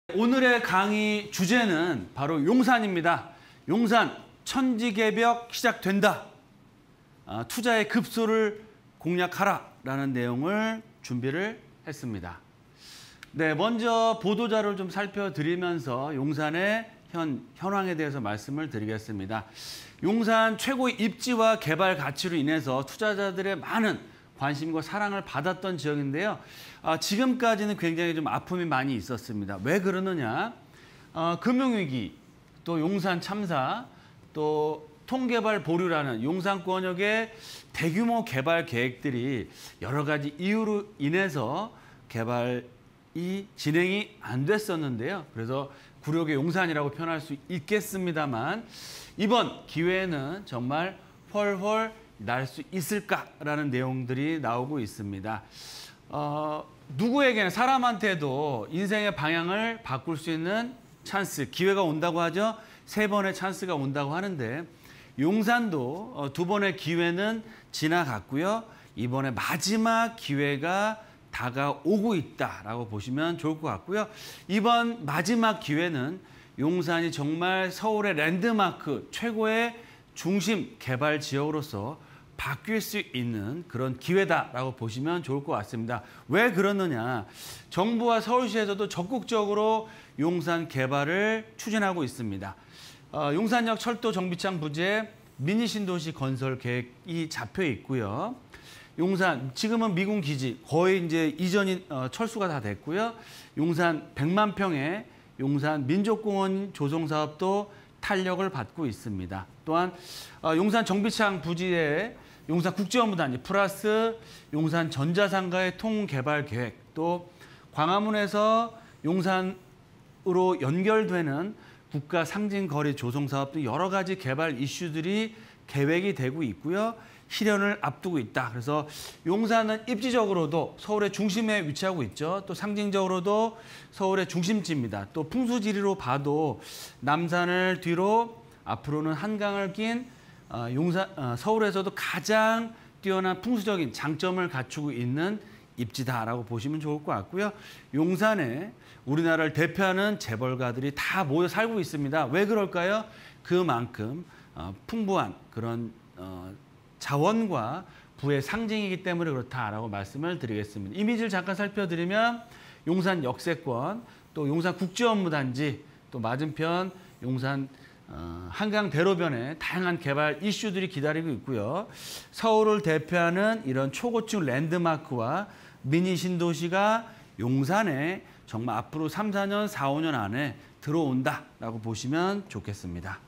오늘의 강의 주제는 바로 용산입니다. 용산 천지개벽 시작된다. 투자의 급소를 공략하라라는 내용을 준비를 했습니다. 네, 먼저 보도자료를 좀 살펴드리면서 용산의 현황에 대해서 말씀을 드리겠습니다. 용산 최고의 입지와 개발 가치로 인해서 투자자들의 많은 관심과 사랑을 받았던 지역인데요. 지금까지는 굉장히 좀 아픔이 많이 있었습니다. 왜 그러느냐? 금융위기, 또 용산 참사, 또 통개발 보류라는 용산권역의 대규모 개발 계획들이 여러 가지 이유로 인해서 개발이 진행이 안 됐었는데요. 그래서 굴욕의 용산이라고 표현할 수 있겠습니다만 이번 기회에는 정말 훨훨 날 수 있을까라는 내용들이 나오고 있습니다. 누구에게는 사람한테도 인생의 방향을 바꿀 수 있는 찬스, 기회가 온다고 하죠. 3번의 찬스가 온다고 하는데 용산도 2번의 기회는 지나갔고요. 이번에 마지막 기회가 다가오고 있다라고 보시면 좋을 것 같고요. 이번 마지막 기회는 용산이 정말 서울의 랜드마크 최고의 중심 개발 지역으로서 바뀔 수 있는 그런 기회다라고 보시면 좋을 것 같습니다. 왜 그러느냐? 정부와 서울시에서도 적극적으로 용산 개발을 추진하고 있습니다. 용산역 철도 정비창 부지에 미니 신도시 건설 계획이 잡혀 있고요. 용산 지금은 미군 기지 거의 이제 이전이 철수가 다 됐고요. 용산 100만 평의 용산 민족공원 조성 사업도 탄력을 받고 있습니다. 또한 용산 정비창 부지에 용산 국제업무단지 플러스 용산 전자상가의 통개발 계획, 또 광화문에서 용산으로 연결되는 국가 상징거리 조성 사업 등 여러 가지 개발 이슈들이 계획이 되고 있고요. 실현을 앞두고 있다. 그래서 용산은 입지적으로도 서울의 중심에 위치하고 있죠. 또 상징적으로도 서울의 중심지입니다. 또 풍수지리로 봐도 남산을 뒤로 앞으로는 한강을 낀 서울에서도 가장 뛰어난 풍수적인 장점을 갖추고 있는 입지다라고 보시면 좋을 것 같고요. 용산에 우리나라를 대표하는 재벌가들이 다 모여 살고 있습니다. 왜 그럴까요? 그만큼 풍부한 그런 자원과 부의 상징이기 때문에 그렇다라고 말씀을 드리겠습니다. 이미지를 잠깐 살펴드리면 용산 역세권, 또 용산 국제업무단지, 또 맞은편 용산 한강 대로변에 다양한 개발 이슈들이 기다리고 있고요. 서울을 대표하는 이런 초고층 랜드마크와 미니 신도시가 용산에 정말 앞으로 3, 4년, 4, 5년 안에 들어온다라고 보시면 좋겠습니다.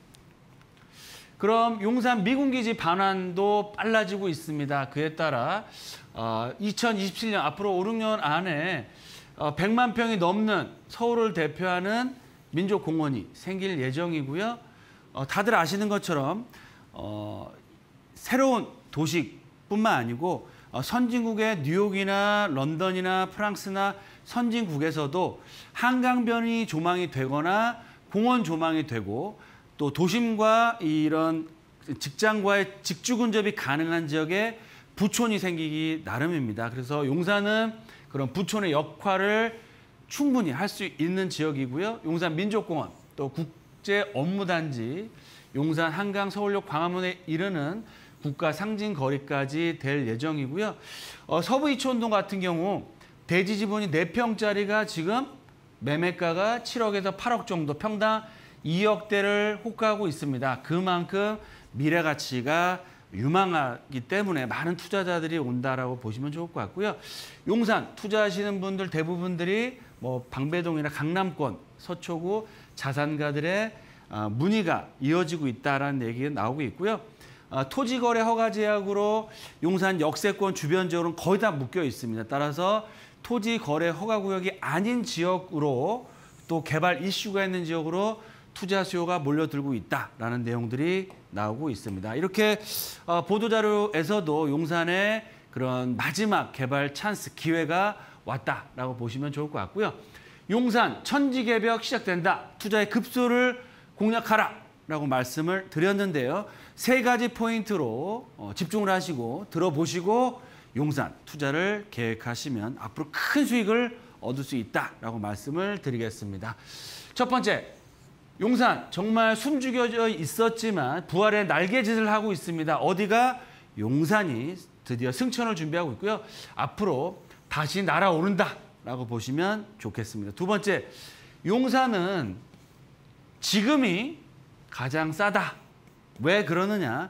그럼 용산 미군기지 반환도 빨라지고 있습니다. 그에 따라 2027년 앞으로 5, 6년 안에 100만 평이 넘는 서울을 대표하는 민족공원이 생길 예정이고요. 다들 아시는 것처럼 새로운 도시뿐만 아니고 선진국의 뉴욕이나 런던이나 프랑스나 선진국에서도 한강변이 조망이 되거나 공원 조망이 되고 또 도심과 이런 직장과의 직주 근접이 가능한 지역에 부촌이 생기기 나름입니다. 그래서 용산은 그런 부촌의 역할을 충분히 할 수 있는 지역이고요. 용산 민족공원, 또 국제업무단지, 용산 한강 서울역 광화문에 이르는 국가 상징거리까지 될 예정이고요. 서부 이촌동 같은 경우 대지 지분이 4평짜리가 지금 매매가가 7억에서 8억 정도, 평당 2억대를 호가하고 있습니다. 그만큼 미래 가치가 유망하기 때문에 많은 투자자들이 온다라고 보시면 좋을 것 같고요. 용산 투자하시는 분들 대부분들이 방배동이나 강남권, 서초구 자산가들의 문의가 이어지고 있다라는 얘기가 나오고 있고요. 토지거래 허가 제약으로 용산 역세권 주변 지역은 거의 다 묶여 있습니다. 따라서 토지거래 허가 구역이 아닌 지역으로 또 개발 이슈가 있는 지역으로 투자 수요가 몰려들고 있다라는 내용들이 나오고 있습니다. 이렇게 보도자료에서도 용산의 그런 마지막 개발 찬스, 기회가 왔다라고 보시면 좋을 것 같고요. 용산 천지개벽 시작된다. 투자의 급소를 공략하라라고 말씀을 드렸는데요. 3가지 포인트로 집중을 하시고 들어보시고 용산 투자를 계획하시면 앞으로 큰 수익을 얻을 수 있다라고 말씀을 드리겠습니다. 첫 번째, 용산 정말 숨죽여져 있었지만 부활의 날개짓을 하고 있습니다. 어디가? 용산이 드디어 승천을 준비하고 있고요. 앞으로 다시 날아오른다라고 보시면 좋겠습니다. 두 번째, 용산은 지금이 가장 싸다. 왜 그러느냐?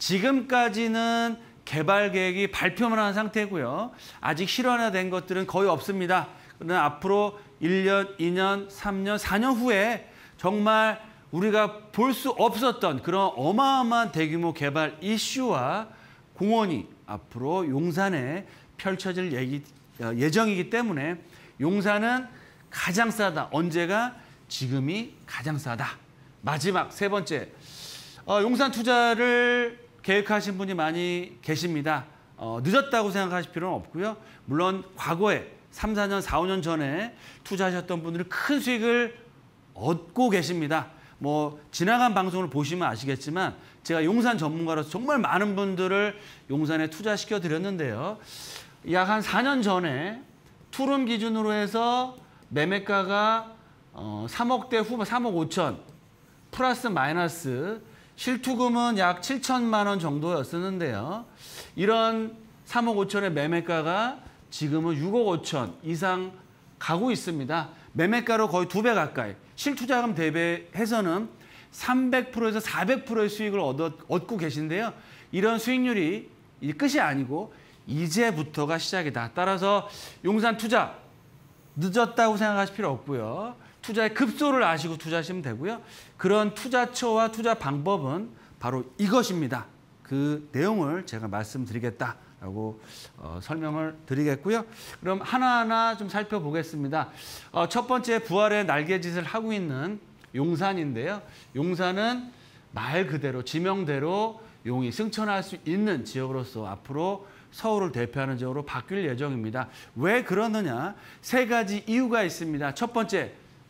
지금까지는 개발 계획이 발표만 한 상태고요. 아직 실현화된 것들은 거의 없습니다. 그러나 앞으로 1년, 2년, 3년, 4년 후에 정말 우리가 볼 수 없었던 그런 어마어마한 대규모 개발 이슈와 공원이 앞으로 용산에 펼쳐질 예정이기 때문에 용산은 가장 싸다. 언제가? 지금이 가장 싸다. 마지막 세 번째, 용산 투자를 계획하신 분이 많이 계십니다. 늦었다고 생각하실 필요는 없고요. 물론 과거에 3, 4년, 4, 5년 전에 투자하셨던 분들은 큰 수익을 얻고 계십니다. 뭐 지나간 방송을 보시면 아시겠지만 제가 용산 전문가로서 정말 많은 분들을 용산에 투자시켜 드렸는데요. 약 한 4년 전에 투룸 기준으로 해서 매매가가 3억대 후반, 3억 5천 플러스 마이너스 실투금은 약 7천만 원 정도였었는데요. 이런 3억 5천의 매매가가 지금은 6억 5천 이상 가고 있습니다. 매매가로 거의 2배 가까이, 실투자금 대비해서는 300%에서 400%의 수익을 얻고 계신데요. 이런 수익률이 끝이 아니고 이제부터가 시작이다. 따라서 용산 투자 늦었다고 생각하실 필요 없고요. 투자의 급소를 아시고 투자하시면 되고요. 그런 투자처와 투자 방법은 바로 이것입니다. 그 내용을 제가 말씀드리겠다라고 설명을 드리겠고요. 그럼 하나하나 좀 살펴보겠습니다. 첫 번째, 부활의 날개짓을 하고 있는 용산인데요. 용산은 말 그대로 지명대로 용이 승천할 수 있는 지역으로서 앞으로 서울을 대표하는 지역으로 바뀔 예정입니다. 왜 그러느냐? 세 가지 이유가 있습니다. 첫 번째,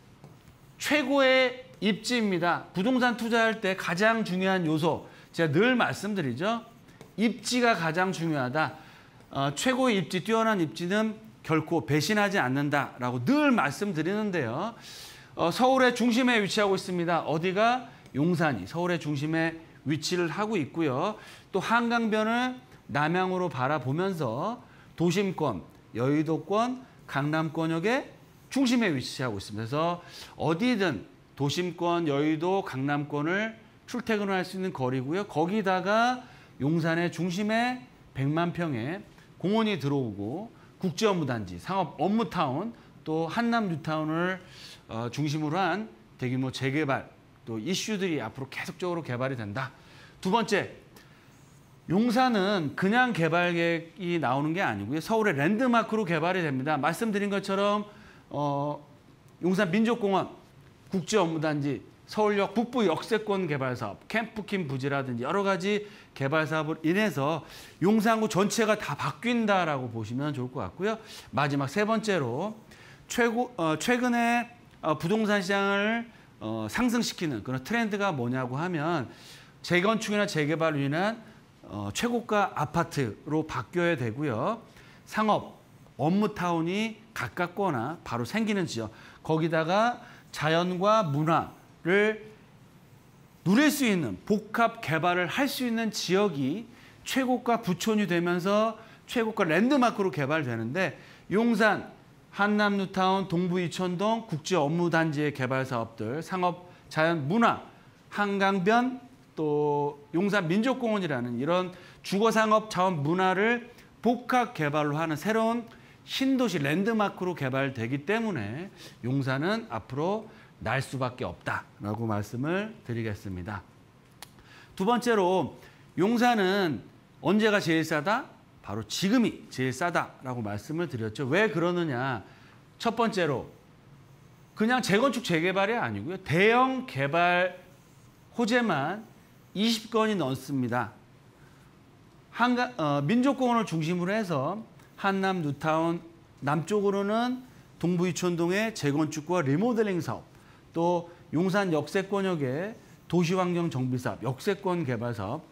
최고의 입지입니다. 부동산 투자할 때 가장 중요한 요소, 제가 늘 말씀드리죠. 입지가 가장 중요하다. 최고의 입지, 뛰어난 입지는 결코 배신하지 않는다라고 늘 말씀드리는데요. 서울의 중심에 위치하고 있습니다. 어디가? 용산이 서울의 중심에 위치를 하고 있고요. 또 한강변을 남향으로 바라보면서 도심권, 여의도권, 강남권역의 중심에 위치하고 있습니다. 그래서 어디든 도심권, 여의도, 강남권을 출퇴근을 할 수 있는 거리고요. 거기다가 용산의 중심에 100만 평의 공원이 들어오고 국제업무단지, 상업업무타운, 또 한남 뉴타운을 중심으로 한 대규모 재개발, 또 이슈들이 앞으로 계속적으로 개발이 된다. 두 번째, 용산은 그냥 개발 계획이 나오는 게 아니고요. 서울의 랜드마크로 개발이 됩니다. 말씀드린 것처럼 용산 민족공원, 국제업무단지, 서울역 북부 역세권 개발 사업, 캠프킴 부지라든지 여러 가지 개발 사업을 인해서 용산구 전체가 다 바뀐다라고 보시면 좋을 것 같고요. 마지막 세 번째로 최근에 부동산 시장을 상승시키는 그런 트렌드가 뭐냐고 하면 재건축이나 재개발로 인한 최고가 아파트로 바뀌어야 되고요. 상업, 업무타운이 가깝거나 바로 생기는 지역, 거기다가 자연과 문화를 누릴 수 있는 복합 개발을 할 수 있는 지역이 최고가 부촌이 되면서 최고가 랜드마크로 개발되는데 용산, 한남 뉴타운, 동부 이촌동, 국제업무단지의 개발 사업들, 상업, 자연, 문화, 한강변, 또 용산 민족공원이라는 이런 주거상업 자원 문화를 복합 개발로 하는 새로운 신도시 랜드마크로 개발되기 때문에 용산은 앞으로 날 수밖에 없다라고 말씀을 드리겠습니다. 두 번째로 용산은 언제가 제일 싸다? 바로 지금이 제일 싸다라고 말씀을 드렸죠. 왜 그러느냐? 첫 번째로 그냥 재건축 재개발이 아니고요. 대형 개발 호재만 20건이 넘습니다. 민족공원을 중심으로 해서 한남 뉴타운, 남쪽으로는 동부 이촌동의 재건축과 리모델링 사업, 또 용산 역세권역의 도시환경 정비 사업, 역세권 개발 사업,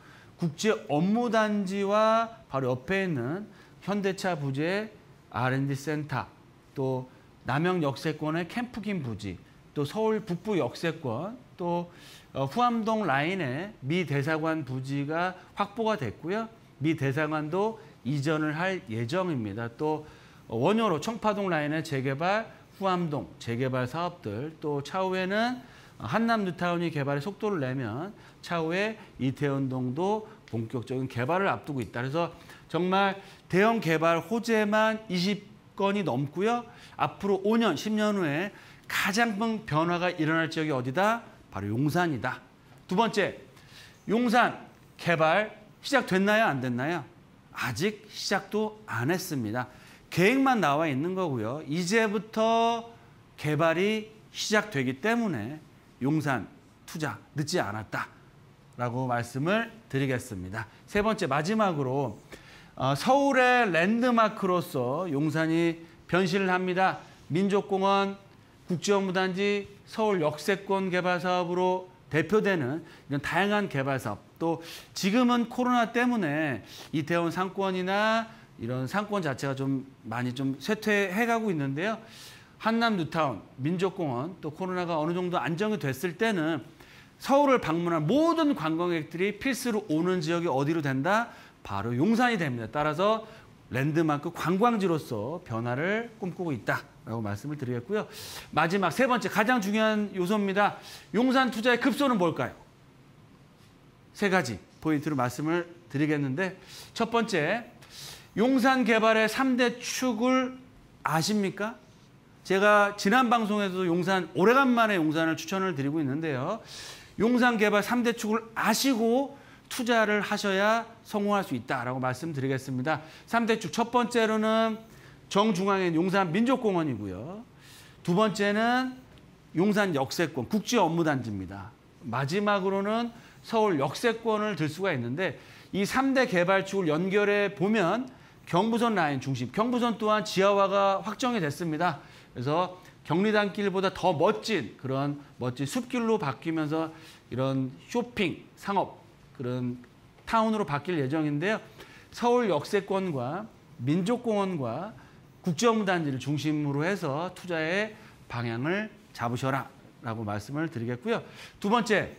국제업무단지와 바로 옆에 있는 현대차 부재 R&D 센터, 또 남영 역세권의 캠프긴 부지, 또 서울 북부 역세권, 또 후암동 라인의 미 대사관 부지가 확보가 됐고요. 미 대사관도 이전을 할 예정입니다. 또 원효로 청파동 라인의 재개발, 후암동 재개발 사업들, 또 차후에는 한남 뉴타운이 개발의 속도를 내면 차후에 이태원동도 본격적인 개발을 앞두고 있다. 그래서 정말 대형 개발 호재만 20건이 넘고요. 앞으로 5년, 10년 후에 가장 큰 변화가 일어날 지역이 어디다? 바로 용산이다. 두 번째, 용산 개발 시작됐나요? 안 됐나요? 아직 시작도 안 했습니다. 계획만 나와 있는 거고요. 이제부터 개발이 시작되기 때문에 용산 투자 늦지 않았다라고 말씀을 드리겠습니다. 세 번째, 마지막으로 서울의 랜드마크로서 용산이 변신을 합니다. 민족공원, 국제업무단지, 서울 역세권 개발 사업으로 대표되는 이런 다양한 개발 사업, 또 지금은 코로나 때문에 이태원 상권이나 이런 상권 자체가 좀 많이 좀 쇠퇴해가고 있는데요. 한남 뉴타운, 민족공원, 또 코로나가 어느 정도 안정이 됐을 때는 서울을 방문한 모든 관광객들이 필수로 오는 지역이 어디로 된다? 바로 용산이 됩니다. 따라서 랜드마크 관광지로서 변화를 꿈꾸고 있다라고 말씀을 드리겠고요. 마지막 세 번째, 가장 중요한 요소입니다. 용산 투자의 급소는 뭘까요? 세 가지 포인트로 말씀을 드리겠는데, 첫 번째, 용산 개발의 3대 축을 아십니까? 제가 지난 방송에서도 용산, 오래간만에 용산을 추천을 드리고 있는데요. 용산 개발 3대 축을 아시고 투자를 하셔야 성공할 수 있다라고 말씀드리겠습니다. 3대 축, 첫 번째로는 정중앙에 용산 민족공원이고요. 두 번째는 용산 역세권, 국제업무단지입니다. 마지막으로는 서울 역세권을 들 수가 있는데, 이 3대 개발축을 연결해 보면 경부선 라인 중심, 경부선 또한 지하화가 확정이 됐습니다. 그래서 경리단길보다 더 멋진 그런 멋진 숲길로 바뀌면서 이런 쇼핑, 상업, 그런 타운으로 바뀔 예정인데요. 서울 역세권과 민족공원과 국제업무단지를 중심으로 해서 투자의 방향을 잡으셔라 라고 말씀을 드리겠고요. 두 번째,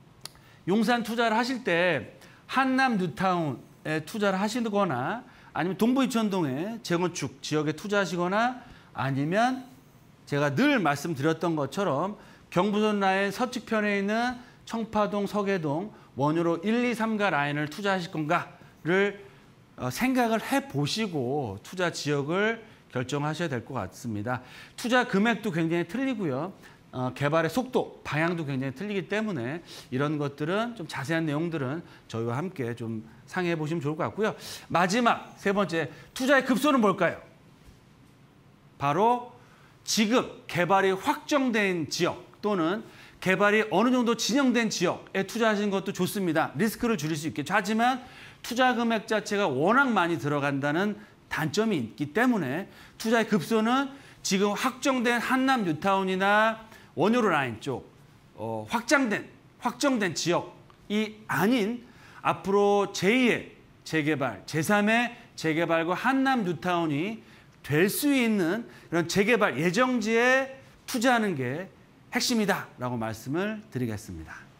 용산 투자를 하실 때 한남 뉴타운에 투자를 하시거나 아니면 동부 이천동의 재건축 지역에 투자하시거나 아니면 제가 늘 말씀드렸던 것처럼 경부선 라인 서측편에 있는 청파동, 서계동, 원효로 1, 2, 3가 라인을 투자하실 건가를 생각을 해보시고 투자 지역을 결정하셔야 될 것 같습니다. 투자 금액도 굉장히 틀리고요. 개발의 속도, 방향도 굉장히 틀리기 때문에 이런 것들은 좀 자세한 내용들은 저희와 함께 좀 상의해 보시면 좋을 것 같고요. 마지막 세 번째, 투자의 급소는 뭘까요? 바로 지금 개발이 확정된 지역 또는 개발이 어느 정도 진행된 지역에 투자하시는 것도 좋습니다. 리스크를 줄일 수 있겠죠. 하지만 투자 금액 자체가 워낙 많이 들어간다는 단점이 있기 때문에 투자의 급소는 지금 확정된 한남 뉴타운이나 원효로 라인 쪽 확정된 지역이 아닌 앞으로 제2의 재개발, 제3의 재개발과 한남 뉴타운이 될 수 있는 그런 재개발 예정지에 투자하는 게 핵심이다라고 말씀을 드리겠습니다.